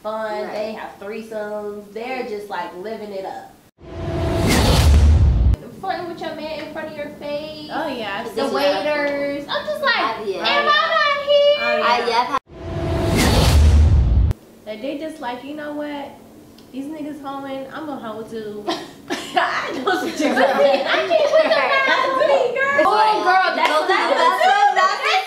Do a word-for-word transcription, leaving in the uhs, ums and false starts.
fun. Right. They have threesomes. They're just like living it up. Flirting with your man in front of your face. Oh yeah, I've The seen waiters. I'm just like, I've- yeah. am I not here? Oh, yeah. I, yeah, Like they just like, you know what? These niggas hoeing, I'm a hoe too. I know some chicks. I can't put them out. Girl. Oh, girl, that's No, what I that's- do. that's- that's-